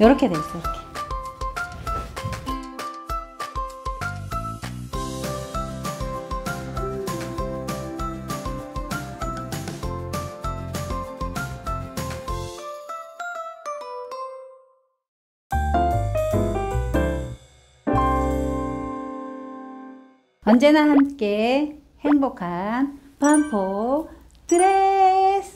이렇게 돼 있어. 이렇게. 언제나 함께 행복한 반포 드레스.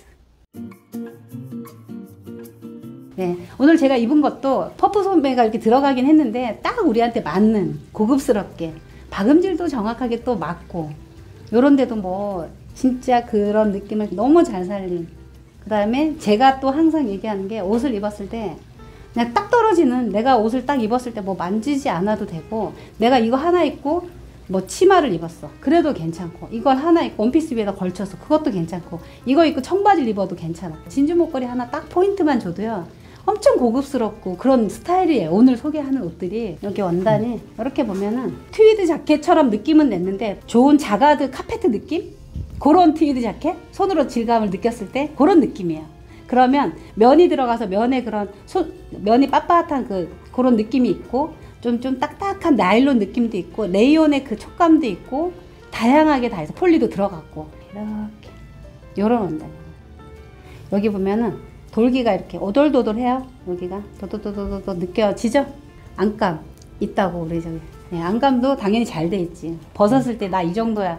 네, 오늘 제가 입은 것도 퍼프 소매가 이렇게 들어가긴 했는데 딱 우리한테 맞는 고급스럽게 박음질도 정확하게 또 맞고 요런 데도 뭐 진짜 그런 느낌을 너무 잘 살린. 그 다음에 제가 또 항상 얘기하는 게 옷을 입었을 때 그냥 딱 떨어지는, 내가 옷을 딱 입었을 때 뭐 만지지 않아도 되고, 내가 이거 하나 입고 뭐 치마를 입었어. 그래도 괜찮고, 이걸 하나 입고 원피스 위에다 걸쳐서 그것도 괜찮고, 이거 입고 청바지를 입어도 괜찮아. 진주 목걸이 하나 딱 포인트만 줘도요 엄청 고급스럽고 그런 스타일이에요. 오늘 소개하는 옷들이. 여기 원단이 이렇게 보면은 트위드 자켓처럼 느낌은 냈는데 좋은 자가드 카페트 느낌? 그런 트위드 자켓? 손으로 질감을 느꼈을 때 그런 느낌이에요. 그러면 면이 들어가서 면에 그런 면이 빳빳한 그런 느낌이 있고, 좀 딱딱한 나일론 느낌도 있고, 레이온의 그 촉감도 있고, 다양하게 다 해서 폴리도 들어갔고, 이렇게 요런 원단이에요. 여기 보면은 돌기가 이렇게 오돌도돌해요. 여기가 도도도도도 느껴지죠? 안감 있다고 우리 저기. 네, 안감도 당연히 잘 돼 있지. 벗었을 때 나 이 정도야.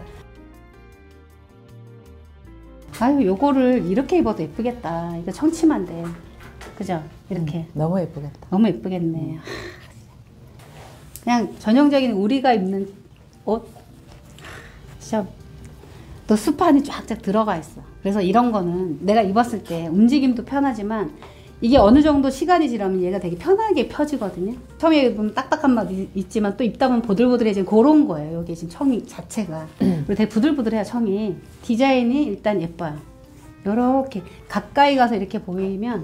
아유, 요거를 이렇게 입어도 예쁘겠다. 이거 청치마인데, 그죠? 이렇게 너무 예쁘겠다. 너무 예쁘겠네. 그냥 전형적인 우리가 입는 옷. 진짜 또 스판이 쫙쫙 들어가 있어. 그래서 이런 거는 내가 입었을 때 움직임도 편하지만 이게 어느 정도 시간이 지나면 얘가 되게 편하게 펴지거든요. 처음에 입으면 딱딱한 맛 있지만 또 입다 보면 보들보들해진 그런 거예요. 여기 지금 청이 자체가. 그리고 되게 부들부들해요, 청이. 디자인이 일단 예뻐요. 요렇게 가까이 가서 이렇게 보이면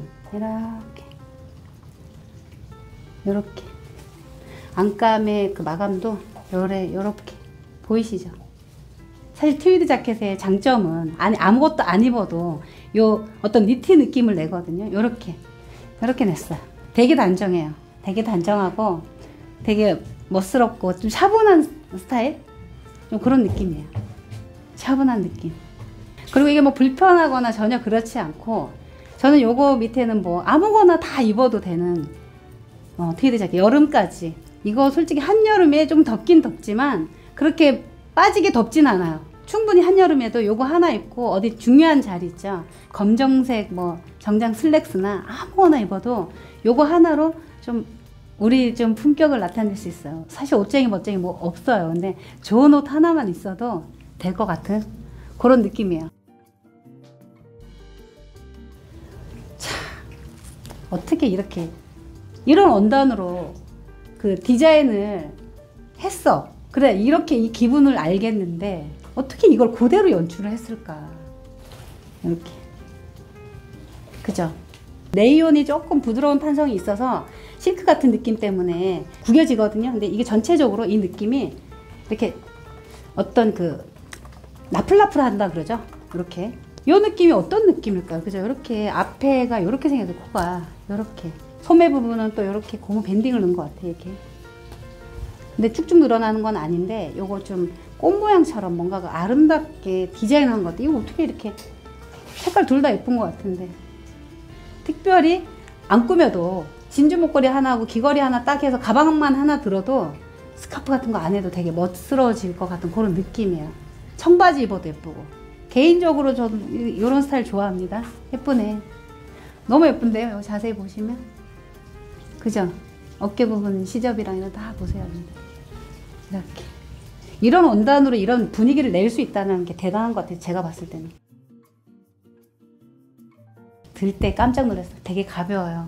요렇게 안감의 그 마감도 요렇게 보이시죠? 사실 트위드 자켓의 장점은 아무것도 안 입어도 요 어떤 니트 느낌을 내거든요. 요렇게 냈어요. 되게 단정해요. 되게 단정하고 되게 멋스럽고 좀 차분한 스타일? 좀 그런 느낌이에요. 차분한 느낌. 그리고 이게 뭐 불편하거나 전혀 그렇지 않고, 저는 요거 밑에는 뭐 아무거나 다 입어도 되는 트위드 자켓. 여름까지. 이거 솔직히 한여름에 좀 덥긴 덥지만 그렇게 빠지게 덥진 않아요. 충분히 한여름에도 요거 하나 입고 어디 중요한 자리 있죠? 검정색 뭐 정장 슬랙스나 아무거나 입어도 요거 하나로 좀 우리 좀 품격을 나타낼 수 있어요. 사실 옷쟁이 멋쟁이 뭐 없어요. 근데 좋은 옷 하나만 있어도 될 것 같은 그런 느낌이에요. 자, 어떻게 이렇게 이런 원단으로 그 디자인을 했어. 그래, 이렇게 이 기분을 알겠는데 어떻게 이걸 그대로 연출을 했을까? 이렇게. 그죠? 레이온이 조금 부드러운 탄성이 있어서 실크 같은 느낌 때문에 구겨지거든요. 근데 이게 전체적으로 이 느낌이 이렇게 어떤 그 나풀나풀한다 그러죠? 이렇게. 이 느낌이 어떤 느낌일까요? 그죠? 이렇게 앞에가 이렇게 생겨서 코가 이렇게. 소매 부분은 또 이렇게 고무 밴딩을 넣은 것 같아, 이렇게. 근데 쭉쭉 늘어나는 건 아닌데, 요거 좀 꽃 모양처럼 뭔가 아름답게 디자인한 것 같아. 이거 어떻게 이렇게 색깔 둘 다 예쁜 것 같은데. 특별히 안 꾸며도 진주 목걸이 하나 하고 귀걸이 하나 딱 해서 가방만 하나 들어도 스카프 같은 거 안 해도 되게 멋스러워질 것 같은 그런 느낌이에요. 청바지 입어도 예쁘고. 개인적으로 저는 이런 스타일 좋아합니다. 예쁘네. 너무 예쁜데요? 여기 자세히 보시면. 그죠? 어깨 부분 시접이랑 이런 다 보세요. 이렇게. 이런 원단으로 이런 분위기를 낼 수 있다는 게 대단한 것 같아요. 제가 봤을 때는. 들 때 깜짝 놀랐어요. 되게 가벼워요.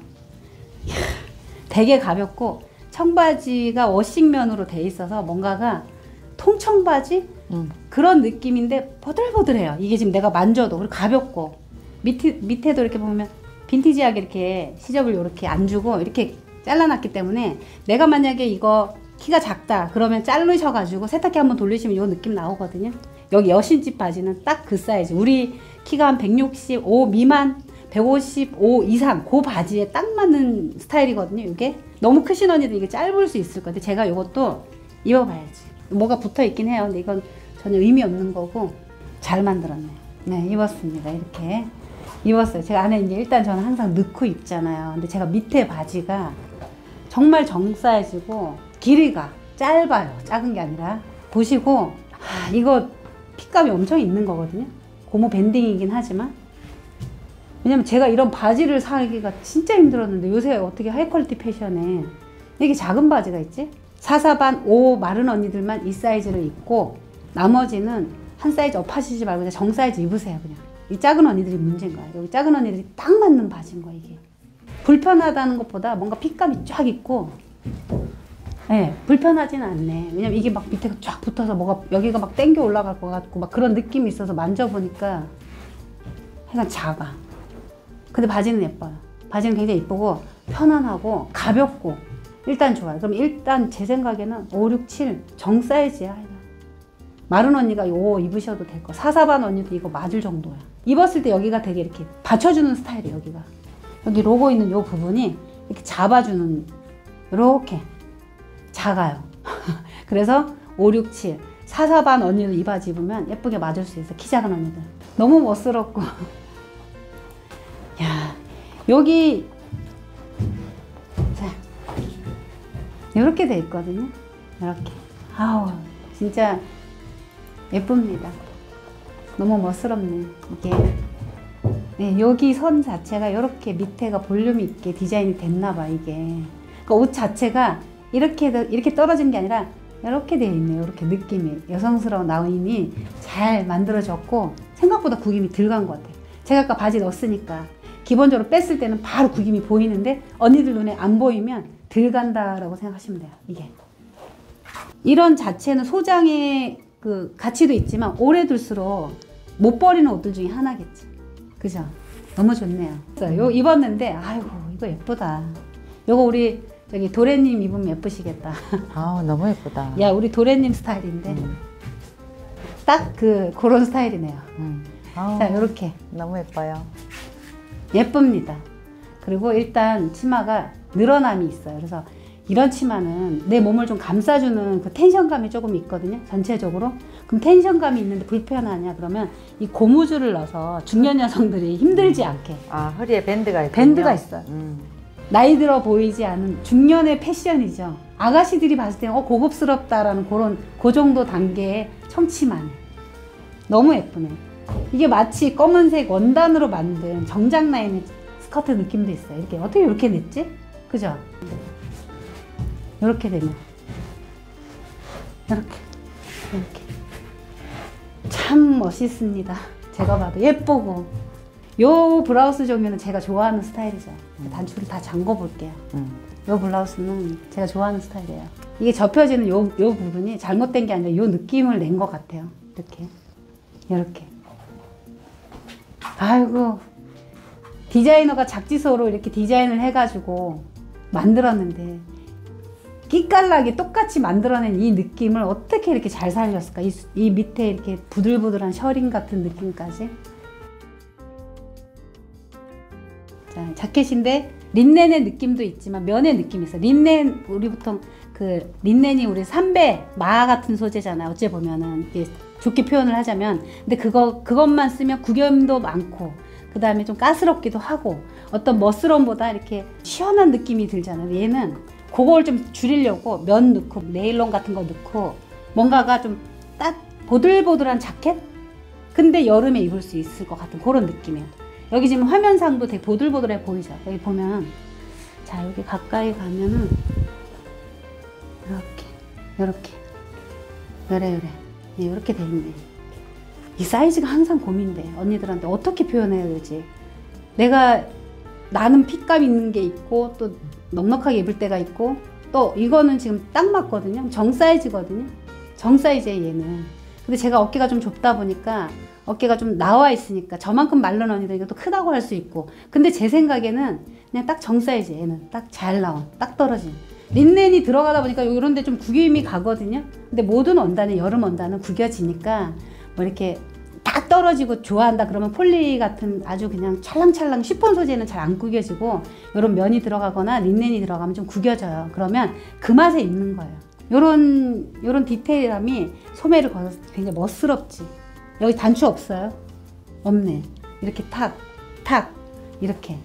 되게 가볍고 청바지가 워싱면으로 돼 있어서 뭔가가 통청바지? 그런 느낌인데 보들보들해요. 이게 지금 내가 만져도. 그리고 가볍고 밑에도 이렇게 보면 빈티지하게 이렇게 시접을 이렇게 안 주고 이렇게 잘라놨기 때문에 내가 만약에 이거 키가 작다 그러면 자르셔가지고 세탁기 한번 돌리시면 이 느낌 나오거든요. 여기 여신집 바지는 딱 그 사이즈. 우리 키가 한 165 미만 155 이상 그 바지에 딱 맞는 스타일이거든요. 이게 너무 크신 언니들 이게 짧을 수 있을 건데 제가 이것도 입어봐야지. 뭐가 붙어 있긴 해요. 근데 이건 전혀 의미 없는 거고 잘 만들었네. 네, 입었습니다. 이렇게 입었어요. 제가 안에 이제 일단 저는 항상 넣고 입잖아요. 근데 제가 밑에 바지가 정말 정 사이즈고 길이가 짧아요. 작은 게 아니라. 보시고 이거 핏감이 엄청 있는 거거든요. 고무 밴딩이긴 하지만 왜냐면 제가 이런 바지를 사기가 진짜 힘들었는데 요새 어떻게 하이 퀄리티 패션에 이렇게 작은 바지가 있지? 44반 5 마른 언니들만 이 사이즈를 입고 나머지는 한 사이즈 업 하시지 말고 그냥 정 사이즈 입으세요. 그냥 이 작은 언니들이 문제인 거야. 여기 작은 언니들이 딱 맞는 바지인 거야. 이게 불편하다는 것보다 뭔가 핏감이 쫙 있고 네, 불편하지는 않네. 왜냐면 이게 막 밑에가 쫙 붙어서 뭐가 여기가 막 땡겨 올라갈 것 같고 막 그런 느낌이 있어서 만져보니까 약간 작아. 근데 바지는 예뻐요. 바지는 굉장히 예쁘고 편안하고 가볍고 일단 좋아요. 그럼 일단 제 생각에는 5, 6, 7 정 사이즈야. 마른 언니가 이거 입으셔도 될 거. 44반 언니도 이거 맞을 정도야. 입었을 때 여기가 되게 이렇게 받쳐주는 스타일이에요. 여기가 여기 로고 있는 이 부분이 이렇게 잡아주는 이렇게 작아요. 그래서 5, 6, 7 44반 언니도 이 바지 입으면 예쁘게 맞을 수 있어. 키 작은 언니들 너무 멋스럽고 야 여기 자 이렇게 돼 있거든요. 이렇게 아우 진짜 예쁩니다. 너무 멋스럽네 이게. 네, 여기 선 자체가 이렇게 밑에가 볼륨 있게 디자인이 됐나봐 이게. 그러니까 옷 자체가 이렇게 떨어진 게 아니라 이렇게 되어 있네요. 이렇게 느낌이 여성스러운 라인이 잘 만들어졌고 생각보다 구김이 덜 간 것 같아요. 제가 아까 바지 넣었으니까 기본적으로 뺐을 때는 바로 구김이 보이는데 언니들 눈에 안 보이면 덜 간다라고 생각하시면 돼요. 이게 이런 자체는 소장의 그 가치도 있지만 오래 둘수록 못 버리는 옷들 중에 하나겠지. 그죠? 너무 좋네요. 요 입었는데 아이고 이거 예쁘다. 요거 우리 저기 도래님 입으면 예쁘시겠다. 아 너무 예쁘다. 야 우리 도래님 스타일인데 딱 그런 스타일이네요. 자 요렇게 너무 예뻐요. 예쁩니다. 그리고 일단 치마가 늘어남이 있어요. 그래서 이런 치마는 내 몸을 좀 감싸주는 그 텐션감이 조금 있거든요. 전체적으로. 그럼 텐션감이 있는데 불편하냐 그러면 이 고무줄을 넣어서 중년 여성들이 힘들지 않게. 아 허리에 밴드가 있군요. 밴드가 있어요. 나이 들어 보이지 않은 중년의 패션이죠. 아가씨들이 봤을 때는 고급스럽다라는 그런 그 정도 단계의 청치마네. 너무 예쁘네. 이게 마치 검은색 원단으로 만든 정장 라인의 스커트 느낌도 있어요. 이렇게 어떻게 이렇게 냈지? 그죠? 이렇게 되면 이렇게 참 멋있습니다. 제가 봐도 예쁘고 요 블라우스 종류는 제가 좋아하는 스타일이죠. 단추를 다 잠궈 볼게요. 요 블라우스는 제가 좋아하는 스타일이에요. 이게 접혀지는 요 부분이 잘못된 게 아니라 요 느낌을 낸 것 같아요. 이렇게 아이고 디자이너가 작지소로 이렇게 디자인을 해가지고 만들었는데 끼깔나게 똑같이 만들어낸 이 느낌을 어떻게 이렇게 잘 살렸을까? 이 밑에 이렇게 부들부들한 셔링 같은 느낌까지. 자, 자켓인데 린넨의 느낌도 있지만 면의 느낌이 있어요. 린넨 우리 보통 그 린넨이 우리 삼배 마 같은 소재잖아요. 어째 보면은 이게 좋게 표현을 하자면 근데 그것만 쓰면 구김도 많고 그 다음에 좀 까스럽기도 하고 어떤 멋스러움보다 이렇게 시원한 느낌이 들잖아요. 얘는 그걸 좀 줄이려고 면 넣고 네일론 같은 거 넣고 뭔가가 좀 딱 보들보들한 자켓? 근데 여름에 입을 수 있을 것 같은 그런 느낌이에요. 여기 지금 화면상도 되게 보들보들해 보이죠? 여기 보면 자 여기 가까이 가면은 이렇게 요래 이렇게 돼 있네. 이 사이즈가 항상 고민돼. 언니들한테 어떻게 표현해야 되지? 나는 핏감 있는 게 있고 또 넉넉하게 입을 때가 있고 또 이거는 지금 딱 맞거든요. 정 사이즈거든요. 정 사이즈에 얘는. 근데 제가 어깨가 좀 좁다 보니까 어깨가 좀 나와 있으니까 저만큼 마른 언니들이니까 또 크다고 할 수 있고 근데 제 생각에는 그냥 딱 정 사이즈 얘는 딱 잘 나온 딱 떨어진 린넨이 들어가다 보니까 이런 데 좀 구김이 가거든요. 근데 모든 원단은 여름 원단은 구겨지니까 뭐 이렇게 딱 쫙 떨어지고 좋아한다 그러면 폴리 같은 아주 그냥 찰랑찰랑 시폰 소재는 잘 안 구겨지고 이런 면이 들어가거나 린넨이 들어가면 좀 구겨져요. 그러면 그 맛에 입는 거예요. 요런 디테일함이 소매를 걸어서 굉장히 멋스럽지. 여기 단추 없어요? 없네. 이렇게 탁 이렇게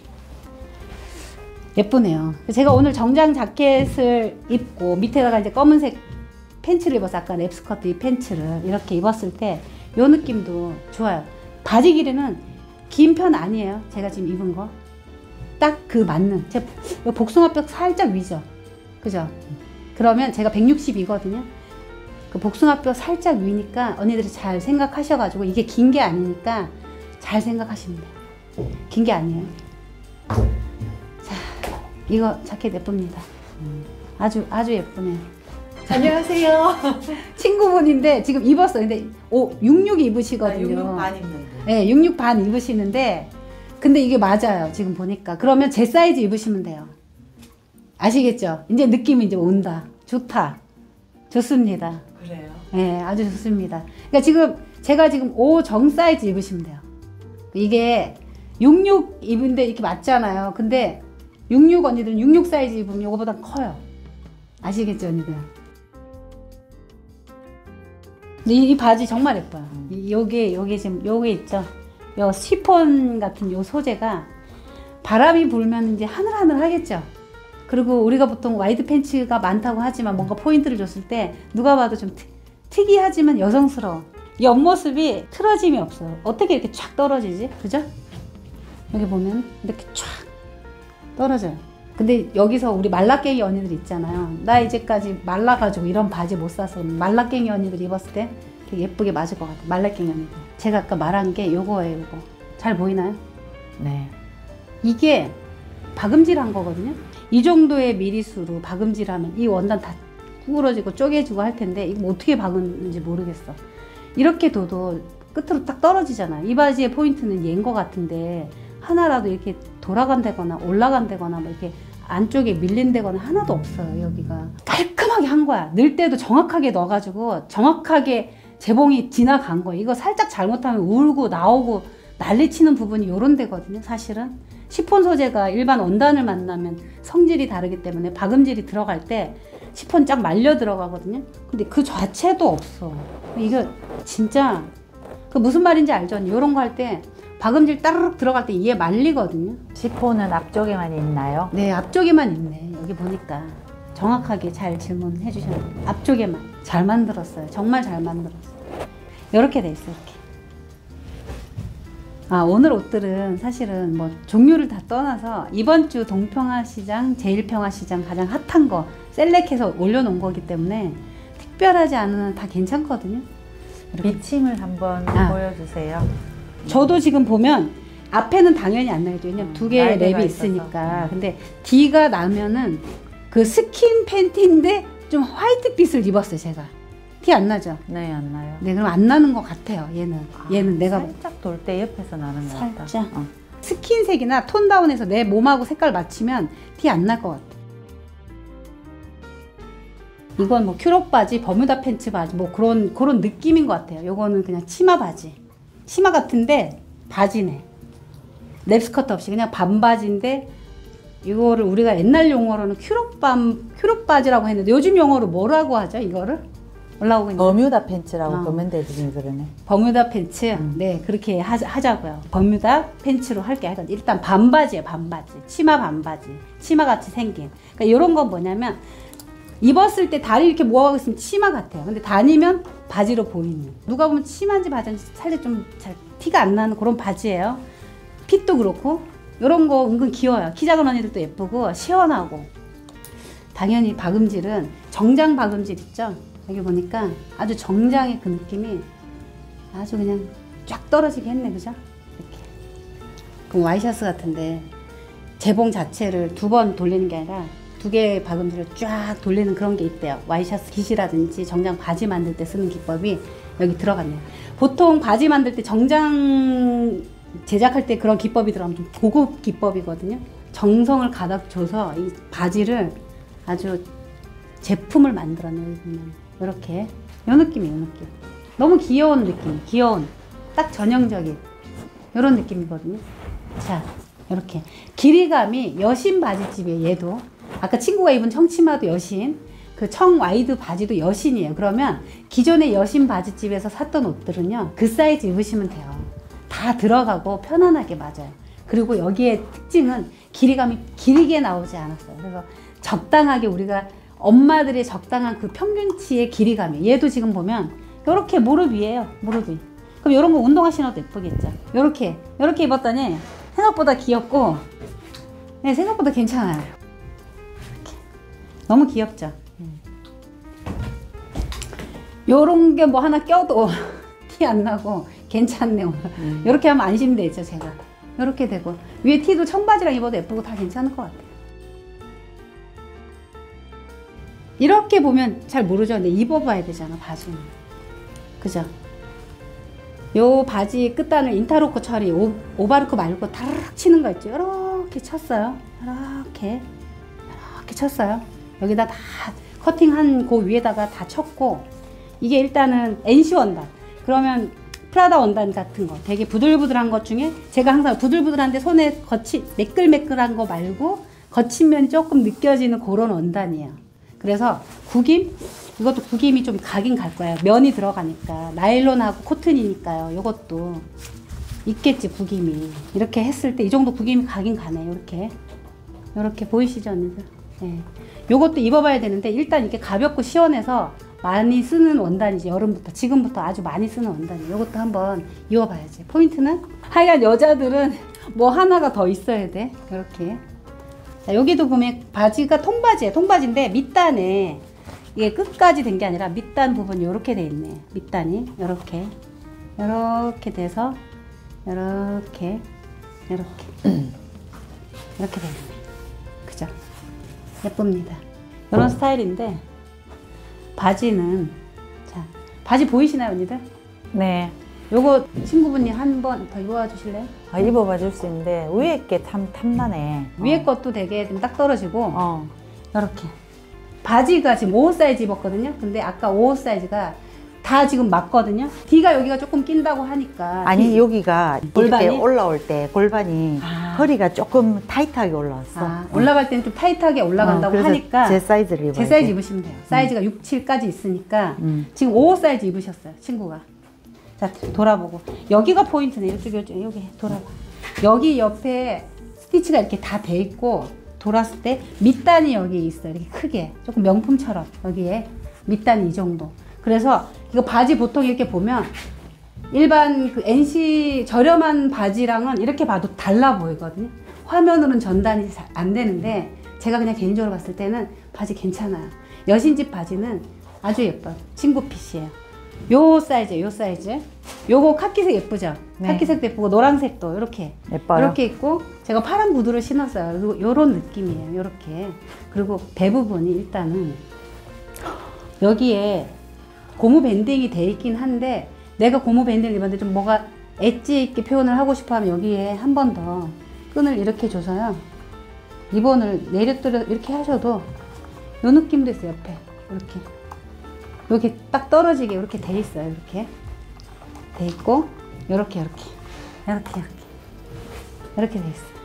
예쁘네요. 제가 오늘 정장 자켓을 입고 밑에다가 이제 검은색 팬츠를 입어서 아까 랩스커트 이 팬츠를 이렇게 입었을 때 요 느낌도 좋아요. 바지 길이는 긴 편 아니에요. 제가 지금 입은 거 딱 그 맞는 제 복숭아뼈 살짝 위죠. 그죠? 그러면 제가 160이거든요. 그 복숭아뼈 살짝 위니까 언니들이 잘 생각하셔가지고 이게 긴 게 아니니까 잘 생각하시면 돼요. 긴 게 아니에요. 자, 이거 자켓 예쁩니다. 아주 예쁘네요. 안녕하세요. 친구분인데 지금 입었어요. 근데 66 입으시거든요. 66 반 입는데. 네, 66 반 입으시는데 근데 이게 맞아요. 지금 보니까. 그러면 제 사이즈 입으시면 돼요. 아시겠죠? 이제 느낌이 이제 온다. 좋다. 좋습니다. 그래요? 네, 아주 좋습니다. 그러니까 제가 지금 5 정 사이즈 입으시면 돼요. 이게 66 입은데 이렇게 맞잖아요. 근데 66 언니들은 66 사이즈 입으면 이거보다 커요. 아시겠죠, 언니들? 근데 이 바지 정말 예뻐요. 요게 지금 요게 있죠. 요 시폰 같은 요 소재가 바람이 불면 이제 하늘하늘 하겠죠. 그리고 우리가 보통 와이드 팬츠가 많다고 하지만 뭔가 포인트를 줬을 때 누가 봐도 좀 특이하지만 여성스러워. 옆모습이 틀어짐이 없어요. 어떻게 이렇게 쫙 떨어지지? 그죠? 여기 보면 이렇게 쫙 떨어져요. 근데 여기서 우리 말라깽이 언니들 있잖아요. 나 이제까지 말라가지고 이런 바지 못 사서 말라깽이 언니들 입었을 때 되게 예쁘게 맞을 것 같아요. 말라깽이 언니들. 제가 아까 말한 게 요거예요. 요거. 잘 보이나요? 네. 이게 박음질한 거거든요. 이 정도의 미리수로 박음질하면 이 원단 다 구부러지고 쪼개지고 할 텐데 이거 어떻게 박았는지 모르겠어. 이렇게 둬도 끝으로 딱 떨어지잖아요. 이 바지의 포인트는 얘인 것 같은데 하나라도 이렇게 돌아간다거나 올라간다거나 뭐 이렇게 안쪽에 밀린다거나 하나도 없어요. 여기가 깔끔하게 한 거야. 넣을 때도 정확하게 넣어가지고 정확하게 재봉이 지나간 거예요. 이거 살짝 잘못하면 울고 나오고 난리치는 부분이 요런 데거든요. 사실은 시폰 소재가 일반 원단을 만나면 성질이 다르기 때문에 박음질이 들어갈 때 시폰 쫙 말려 들어가거든요. 근데 그 자체도 없어. 이거 진짜 그 무슨 말인지 알죠? 요런 거 할 때 박음질 따르륵 들어갈 때 이에 말리거든요. 시폰은 앞쪽에만 있나요? 네, 앞쪽에만 있네. 여기 보니까 정확하게 잘 질문해 주셨네요. 앞쪽에만. 잘 만들었어요. 정말 잘 만들었어요. 이렇게 돼 있어요. 이렇게. 아, 오늘 옷들은 사실은 뭐 종류를 다 떠나서 이번 주 동평화시장, 제일평화시장 가장 핫한 거 셀렉해서 올려놓은 거기 때문에 특별하지 않은 다 괜찮거든요. 이렇게. 비침을 한번 보여주세요. 저도 지금 보면 앞에는 당연히 안 나겠죠. 왜냐면 두 개의 랩이 있으니까. 근데 D가 나면은 그 스킨 팬티인데 좀 화이트빛을 입었어요, 제가. 티 안 나죠? 네, 안 나요. 네, 그럼 안 나는 것 같아요, 얘는. 얘는 내가 살짝 돌 때 옆에서 나는 것 같다. 살짝. 스킨색이나 톤다운해서 내 몸하고 색깔 맞추면 티 안 날 것 같아. 이건 뭐 큐럽 바지, 버뮤다 팬츠 바지 뭐 그런 느낌인 것 같아요. 요거는 그냥 치마 바지. 치마 같은데 바지네. 랩스커트 없이 그냥 반바지인데 이거를 우리가 옛날 용어로는 큐럽 바지라고 했는데 요즘 용어로 뭐라고 하죠? 이거를? 올라오고 있는 버뮤다 팬츠라고 도면대들이 그러네. 버뮤다 팬츠? 네, 그렇게 하자고요. 버뮤다 팬츠로 할게요. 일단 반바지예요, 반바지. 치마 반바지. 치마같이 생긴. 그러니까 이런 건 뭐냐면 입었을 때 다리 이렇게 모아가고 있으면 치마 같아요. 근데 다니면 바지로 보이는. 누가 보면 치마인지 바지인지 살짝 좀 잘 티가 안 나는 그런 바지예요. 핏도 그렇고 이런 거 은근 귀여워요. 키 작은 언니들도 예쁘고 시원하고. 당연히 박음질은 정장 박음질 있죠? 여기 보니까 아주 정장의 그 느낌이 아주 그냥 쫙 떨어지게 했네, 그죠? 이렇게. 그럼 와이셔츠 같은데 재봉 자체를 2번 돌리는 게 아니라 2개의 박음질을 쫙 돌리는 그런 게 있대요. 와이셔츠 깃이라든지 정장 바지 만들 때 쓰는 기법이 여기 들어갔네요. 보통 바지 만들 때 정장 제작할 때 그런 기법이 들어가면 좀 고급 기법이거든요. 정성을 가득 줘서 이 바지를 아주 제품을 만들어내요. 이렇게 이 느낌이에요. 이 느낌. 너무 귀여운 느낌. 귀여운. 딱 전형적인 이런 느낌이거든요. 자, 이렇게 길이감이 여신 바지집이에요. 얘도 아까 친구가 입은 청치마도 여신, 그 청 와이드 바지도 여신이에요. 그러면 기존의 여신 바지집에서 샀던 옷들은요, 그 사이즈 입으시면 돼요. 다 들어가고 편안하게 맞아요. 그리고 여기에 특징은 길이감이 길게 나오지 않았어요. 그래서 적당하게 우리가 엄마들의 적당한 그 평균치의 길이감이, 얘도 지금 보면 이렇게 무릎 위에요. 무릎 위. 그럼 이런 거 운동화 신어도 예쁘겠죠. 이렇게 입었더니 생각보다 귀엽고, 네, 생각보다 괜찮아요. 이렇게. 너무 귀엽죠. 요런 게 뭐 하나 껴도 티 안 나고 괜찮네요. 이렇게 하면 안심되죠. 제가 이렇게 되고, 위에 티도 청바지랑 입어도 예쁘고 다 괜찮을 것 같아요. 이렇게 보면 잘 모르죠. 근데 입어봐야 되잖아, 바지는. 그죠? 요 바지 끝단을 인타로크 처리, 오바르크 말고 타르륵 치는 거 있죠. 이렇게 쳤어요. 이렇게 쳤어요. 여기다 다 커팅한 그 위에다가 다 쳤고, 이게 일단은 NC 원단. 그러면 프라다 원단 같은 거, 되게 부들부들한 것 중에 제가 항상 부들부들한데 손에 매끌매끌한 거 말고 거친 면이 조금 느껴지는 그런 원단이에요. 그래서 구김, 이것도 구김이 좀 가긴 갈 거예요. 면이 들어가니까. 나일론하고 코튼이니까요. 이것도 있겠지, 구김이. 이렇게 했을 때 이 정도 구김이 가긴 가네요. 이렇게 보이시죠, 언니들? 네. 요것도 입어봐야 되는데, 일단 이게 가볍고 시원해서 많이 쓰는 원단이지. 여름부터, 지금부터 아주 많이 쓰는 원단이에요. 이것도 한번 입어봐야지. 포인트는 하여간 여자들은 뭐 하나가 더 있어야 돼. 이렇게. 자, 여기도 보면 바지가 통바지예요. 통바지인데 밑단에 이게 끝까지 된 게 아니라 밑단 부분이 이렇게 돼 있네. 밑단이 이렇게 돼서 이렇게 돼 있네. 그죠? 예쁩니다. 이런 스타일인데, 바지는, 자, 바지 보이시나요, 언니들? 네. 요거 친구분이 한 번 더 입어봐 주실래요? 입어봐 줄 수 있는데 위에 게 탐나네. 위에 것도 되게 좀 딱 떨어지고, 이렇게. 바지가 지금 5호 사이즈 입었거든요. 근데 아까 5호 사이즈가 다 지금 맞거든요. D가 여기가 조금 낀다고 하니까. 아니, 여기가 골반이? 이렇게 올라올 때 골반이 허리가 조금 타이트하게 올라왔어. 올라갈 때는 좀 타이트하게 올라간다고 그래서 하니까 제 사이즈를 입어야 제 사이즈 입으시면 돼요. 사이즈가 6, 7까지 있으니까 지금 5호 사이즈 입으셨어요, 친구가. 자, 돌아보고. 여기가 포인트네. 이쪽, 여기 돌아봐. 여기 옆에 스티치가 이렇게 다 돼 있고, 돌았을 때 밑단이 여기 있어요. 이렇게 크게. 조금 명품처럼. 여기에 밑단이 이 정도. 그래서 이거 바지 보통 이렇게 보면 일반 그 NC 저렴한 바지랑은 이렇게 봐도 달라 보이거든요. 화면으로는 전단이 잘 안 되는데, 제가 그냥 개인적으로 봤을 때는 바지 괜찮아요. 여신집 바지는 아주 예뻐요. 친구 핏이에요. 요 사이즈, 요 사이즈. 요거 카키색 예쁘죠? 네. 카키색도 예쁘고 노란색도 이렇게 예뻐요. 이렇게 있고, 제가 파란 구두를 신었어요. 그리고 요런 느낌이에요. 요렇게. 그리고 배 부분이 일단은 여기에 고무 밴딩이 돼 있긴 한데, 내가 고무 밴딩을 입었는데 좀 뭐가 엣지 있게 표현을 하고 싶어 하면 여기에 한 번 더 끈을 이렇게 줘서요, 리본을 내려뜨려 이렇게 하셔도 요 느낌도 있어요. 옆에 이렇게 여기 딱 떨어지게 이렇게 돼 있어요. 이렇게 돼 있고, 이렇게 돼 있어요. 이렇게.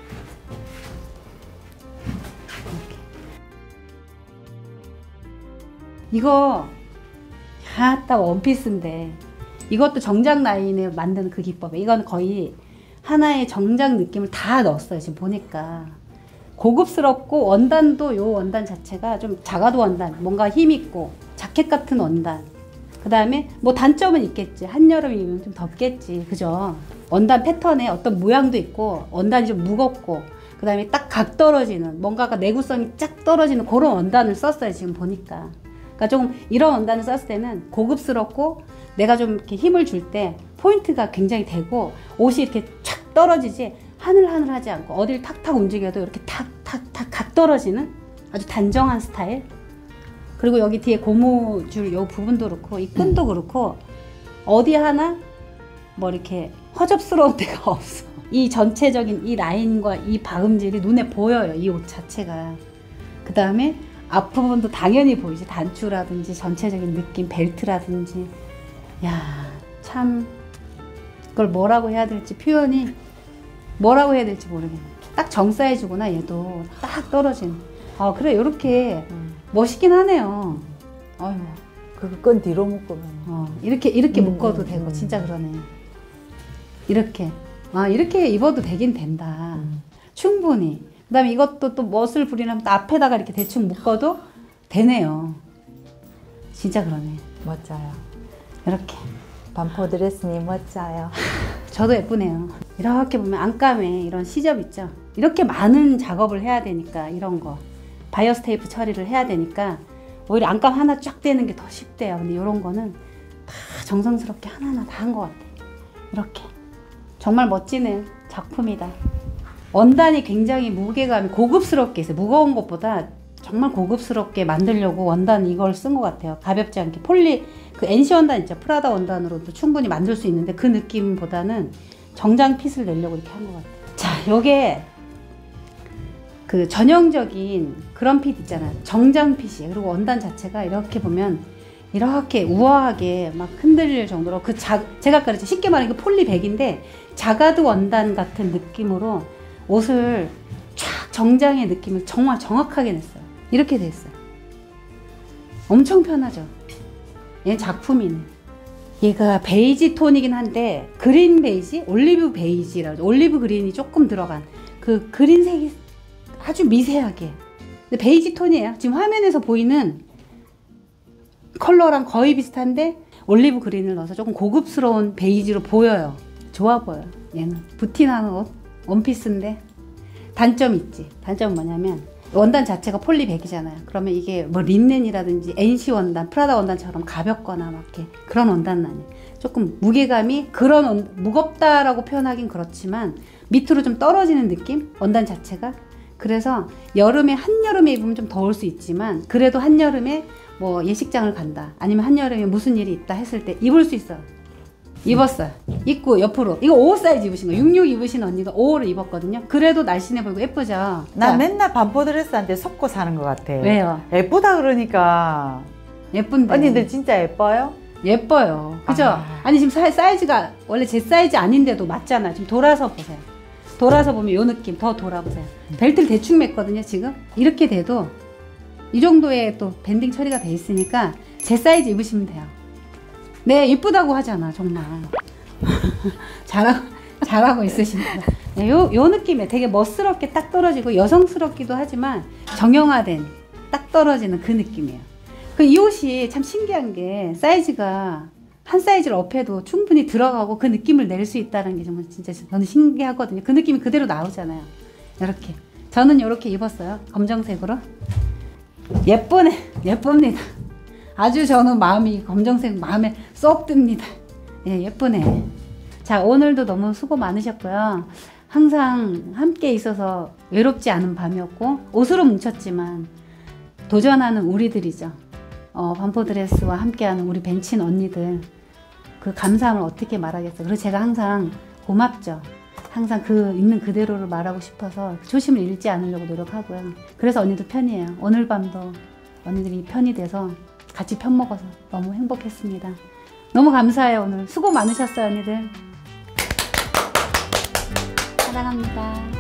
이거 딱 원피스인데, 이것도 정장 라인에 만드는 그 기법에, 이건 거의 하나의 정장 느낌을 다 넣었어요. 지금 보니까 고급스럽고, 원단도 요 원단 자체가 좀 자가도 원단, 뭔가 힘 있고 자켓 같은 원단. 그 다음에 뭐 단점은 있겠지. 한여름이면 좀 덥겠지, 그죠? 원단 패턴에 어떤 모양도 있고, 원단이 좀 무겁고, 그 다음에 딱 각 떨어지는, 뭔가가 내구성이 쫙 떨어지는 그런 원단을 썼어요. 지금 보니까. 그러니까 조금 이런 원단을 썼을 때는 고급스럽고, 내가 좀 이렇게 힘을 줄 때 포인트가 굉장히 되고, 옷이 이렇게 촥 떨어지지 하늘하늘하지 않고, 어딜 탁탁 움직여도 이렇게 탁탁탁 각 떨어지는 아주 단정한 스타일. 그리고 여기 뒤에 고무줄 요 부분도 그렇고, 이 끈도 그렇고, 어디 하나 뭐 이렇게 허접스러운 데가 없어. 이 전체적인 이 라인과 이 박음질이 눈에 보여요. 이 옷 자체가. 그 다음에 앞부분도 당연히 보이지. 단추라든지 전체적인 느낌, 벨트라든지. 야, 참 그걸 뭐라고 해야 될지 표현이 뭐라고 해야 될지 모르겠네. 딱 정 사이즈구나. 얘도 딱 떨어진. 아 그래 이렇게 멋있긴 하네요. 아유. 그 끈 뒤로 묶으면. 이렇게 묶어도 되고 진짜 그러네. 이렇게 이렇게 입어도 되긴 된다. 충분히. 그다음에 이것도 또 멋을 부리려면 또 앞에다가 이렇게 대충 묶어도 되네요. 진짜 그러네. 멋져요. 이렇게. 반포 드레스니 멋져요. 저도 예쁘네요. 이렇게 보면 안감에 이런 시접 있죠. 이렇게 많은 작업을 해야 되니까 이런 거 바이어스 테이프 처리를 해야 되니까 오히려 안감 하나 쫙 떼는 게 더 쉽대요. 근데 이런 거는 다 정성스럽게 하나하나 다 한 것 같아요. 이렇게 정말 멋지는 작품이다. 원단이 굉장히 무게감이 고급스럽게 있어요. 무거운 것보다 정말 고급스럽게 만들려고 원단 이걸 쓴 것 같아요. 가볍지 않게 폴리 그 NC 원단 있죠. 프라다 원단으로도 충분히 만들 수 있는데 그 느낌보다는 정장 핏을 내려고 이렇게 한 것 같아요. 자, 요게 그 전형적인 그런 핏 있잖아요. 정장 핏이에요. 그리고 원단 자체가 이렇게 보면 이렇게 우아하게 막 흔들릴 정도로 제가 아까 그랬죠. 쉽게 말하면 폴리백인데 자가드 원단 같은 느낌으로 옷을 쫙 정장의 느낌을 정말 정확하게 냈어요. 이렇게 돼 있어요. 엄청 편하죠. 얘는 작품이네. 얘가 베이지 톤이긴 한데 그린 베이지, 올리브 베이지라고 올리브 그린이 조금 들어간 그 그린색이 아주 미세하게. 근데 베이지 톤이에요. 지금 화면에서 보이는 컬러랑 거의 비슷한데 올리브 그린을 넣어서 조금 고급스러운 베이지로 보여요. 좋아 보여요. 얘는 부티나는 옷, 원피스인데 단점이 있지. 단점은 뭐냐면 원단 자체가 폴리백이잖아요. 그러면 이게 뭐 린넨이라든지 NC 원단, 프라다 원단처럼 가볍거나 막 이렇게 그런 원단은 아니에요. 조금 무게감이 무겁다라고 표현하긴 그렇지만 밑으로 좀 떨어지는 느낌? 원단 자체가. 그래서 여름에 한여름에 입으면 좀 더울 수 있지만 그래도 한여름에 뭐 예식장을 간다 아니면 한여름에 무슨 일이 있다 했을 때 입을 수 있어요. 입었어요. 입고 옆으로 이거 5 사이즈 입으신 거 66 입으신 언니가 5를 입었거든요. 그래도 날씬해 보이고 예쁘죠. 나 맨날 반포 드레스한테 속고 사는 것 같아. 왜요? 예쁘다 그러니까. 예쁜데 언니들 진짜 예뻐요? 예뻐요. 그죠? 아니 지금 사이즈가 원래 제 사이즈 아닌데도 맞잖아. 지금 돌아서 보세요. 돌아서 보면 요 느낌 더 돌아보세요. 벨트를 대충 맸거든요. 지금 이렇게 돼도 이 정도의 또 밴딩 처리가 돼 있으니까 제 사이즈 입으시면 돼요. 네, 예쁘다고 하잖아, 정말. 잘하고 있으십니다. 네, 요 느낌에 되게 멋스럽게 딱 떨어지고 여성스럽기도 하지만 정형화된 딱 떨어지는 그 느낌이에요. 이 옷이 참 신기한 게 사이즈가 한 사이즈를 업해도 충분히 들어가고 그 느낌을 낼 수 있다는 게 정말 진짜 저는 신기하거든요. 그 느낌이 그대로 나오잖아요. 이렇게. 저는 이렇게 입었어요. 검정색으로. 예쁩니다. 아주 저는 마음이 검정색 마음에 쏙 듭니다. 예, 예쁘네. 자, 오늘도 너무 수고 많으셨고요. 항상 함께 있어서 외롭지 않은 밤이었고 옷으로 뭉쳤지만 도전하는 우리들이죠. 반포 드레스와 함께하는 우리 벤친 언니들 그 감사함을 어떻게 말하겠어요. 그래서 제가 항상 고맙죠. 항상 있는 그대로를 말하고 싶어서 초심을 잃지 않으려고 노력하고요. 그래서 언니도 편이에요. 오늘 밤도 언니들이 편이 돼서 같이 편 먹어서 너무 행복했습니다. 너무 감사해요. 오늘 수고 많으셨어요, 언니들. 사랑합니다.